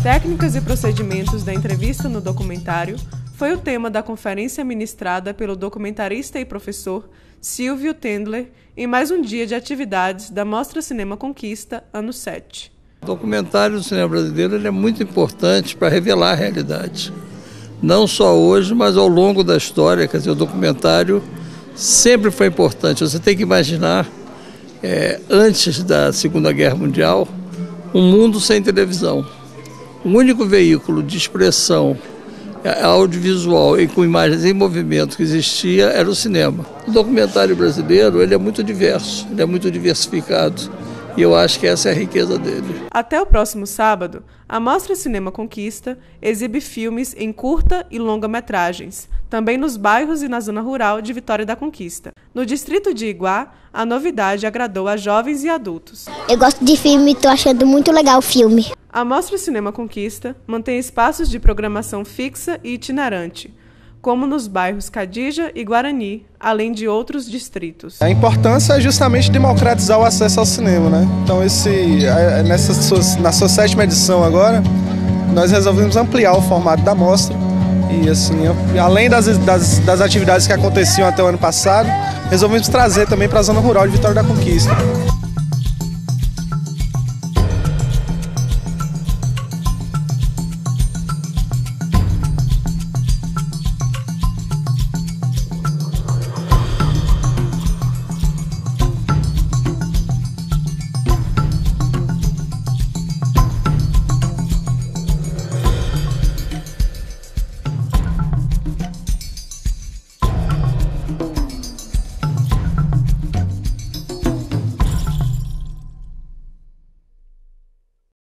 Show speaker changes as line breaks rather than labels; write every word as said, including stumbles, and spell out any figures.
Técnicas e procedimentos da entrevista no documentário foi o tema da conferência ministrada pelo documentarista e professor Silvio Tendler em mais um dia de atividades da Mostra Cinema Conquista, ano sete.
O documentário do cinema brasileiro ele é muito importante para revelar a realidade. Não só hoje, mas ao longo da história. Quer dizer, o documentário sempre foi importante. Você tem que imaginar, é, antes da Segunda Guerra Mundial, um mundo sem televisão. O único veículo de expressão audiovisual e com imagens em movimento que existia era o cinema. O documentário brasileiro ele é muito diverso, ele é muito diversificado. E eu acho que essa é a riqueza dele.
Até o próximo sábado, a Mostra Cinema Conquista exibe filmes em curta e longa-metragens, também nos bairros e na zona rural de Vitória da Conquista. No distrito de Iguá, a novidade agradou a jovens e adultos.
Eu gosto de filme e estou achando muito legal o filme.
A Mostra Cinema Conquista mantém espaços de programação fixa e itinerante, como nos bairros Cadija e Guarani, além de outros distritos.
A importância é justamente democratizar o acesso ao cinema, né? Então, esse, nessa sua, na sua sétima edição agora, nós resolvemos ampliar o formato da mostra e, assim, além das, das, das atividades que aconteciam até o ano passado, resolvemos trazer também para a zona rural de Vitória da Conquista.